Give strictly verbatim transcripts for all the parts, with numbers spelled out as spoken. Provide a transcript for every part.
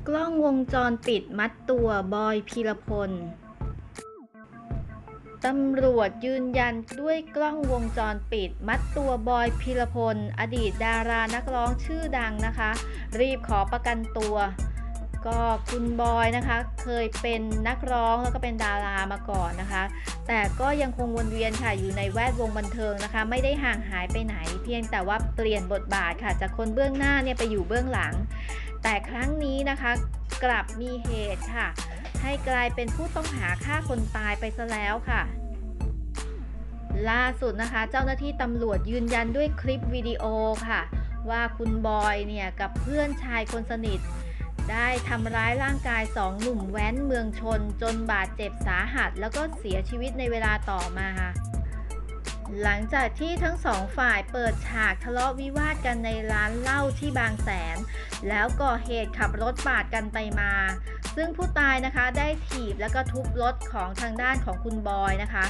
กล้องวงจรปิดมัดตัวบอย พีรพล ตำรวจยืนยันด้วยกล้องวงจรปิดมัดตัวบอย พีรพล อดีตดารานักร้องชื่อดังนะคะ รีบขอประกันตัว ก็คุณบอยนะคะเคยเป็นนักร้องแล้วก็เป็นดารามาก่อนนะคะ แต่ก็ยังคงวนเวียนค่ะอยู่ในแวดวงบันเทิงนะคะ ไม่ได้ห่างหายไปไหน เพียงแต่ว่าเปลี่ยนบทบาทค่ะจากคนเบื้องหน้าเนี่ยไปอยู่เบื้องหลัง แต่ครั้งนี้นะคะกลับมีเหตุค่ะให้กลายเป็นผู้ต้องหาฆ่าคนตายไปซะแล้วค่ะล่าสุดนะคะเจ้าหน้าที่ตำรวจยืนยันด้วยคลิปวิดีโอค่ะว่าคุณบอยเนี่ยกับเพื่อนชายคนสนิทได้ทำร้ายร่างกายสองหนุ่มแว้นเมืองชนจนบาดเจ็บสาหัสแล้วก็เสียชีวิตในเวลาต่อมาค่ะหลังจากที่ทั้งสองฝ่ายเปิดฉากทะเลาะวิวาทกันในร้านเหล้าที่บางแสนแล้วก่อเหตุขับรถปาดกันไปมาซึ่งผู้ตายนะคะได้ถีบแล้วก็ทุบรถของทางด้านของคุณบอยนะคะ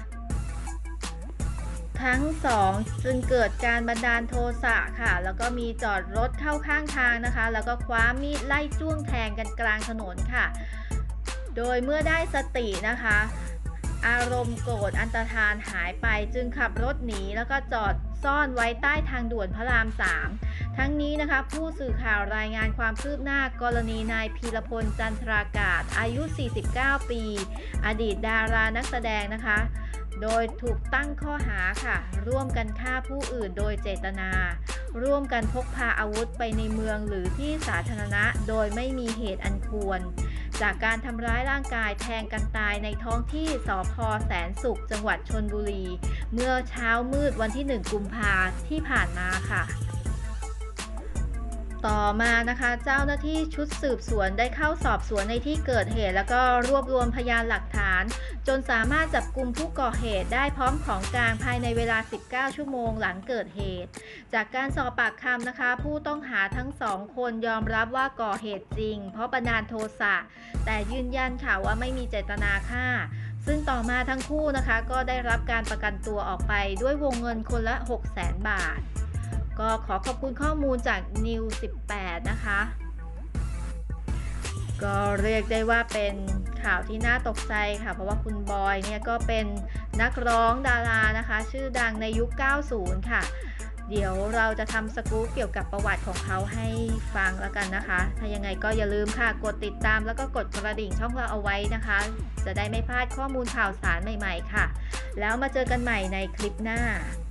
ทั้งสองจึงเกิดการบันดาลโทสะค่ะแล้วก็มีจอดรถเข้าข้างทางนะคะแล้วก็คว้ามีดไล่จ้วงแทงกันกลางถนนค่ะโดยเมื่อได้สตินะคะอารมณ์โกรธอันตรธานหายไปจึงขับรถหนีแล้วก็จอดซ่อนไว้ใต้ทางด่วนพระรามสามทั้งนี้นะคะผู้สื่อข่าวรายงานความคืบหน้ากรณีนายพีรพลจันทรากาศอายุสี่สิบเก้าปีอดีตดารานักแสดงนะคะโดยถูกตั้งข้อหาค่ะร่วมกันฆ่าผู้อื่นโดยเจตนาร่วมกันพกพาอาวุธไปในเมืองหรือที่สาธารณะโดยไม่มีเหตุอันควรจากการทำร้ายร่างกายแทงกันตายในท้องที่สภ.แสนสุขจังหวัดชลบุรีเมื่อเช้ามืดวันที่หนึ่งกุมภาพันธ์ที่ผ่านมาค่ะต่อมานะคะเจ้าหน้าที่ชุดสืบสวนได้เข้าสอบสวนในที่เกิดเหตุแล้วก็รวบรวมพยานหลักฐานจนสามารถจับกุมผู้ก่อเหตุได้พร้อมของกลางภายในเวลาสิบเก้าชั่วโมงหลังเกิดเหตุจากการสอบปากคำนะคะผู้ต้องหาทั้งสองคนยอมรับว่าก่อเหตุจริงเพราะบันดาลโทสะแต่ยืนยันค่ะว่าไม่มีเจตนาฆ่าซึ่งต่อมาทั้งคู่นะคะก็ได้รับการประกันตัวออกไปด้วยวงเงินคนละ หกแสน บาทก็ขอขอบคุณข้อมูลจากนิวสิบแปดนะคะก็เรียกได้ว่าเป็นข่าวที่น่าตกใจค่ะเพราะว่าคุณบอยเนี่ยก็เป็นนักร้องดารานะคะชื่อดังในยุค เก้าสิบ ค่ะเดี๋ยวเราจะทำสกู๊ปเกี่ยวกับประวัติของเขาให้ฟังแล้วกันนะคะถ้ายังไงก็อย่าลืมค่ะกดติดตามแล้วก็กดกระดิ่งช่องเราเอาไว้นะคะจะได้ไม่พลาดข้อมูลข่าวสารใหม่ๆค่ะแล้วมาเจอกันใหม่ในคลิปหน้า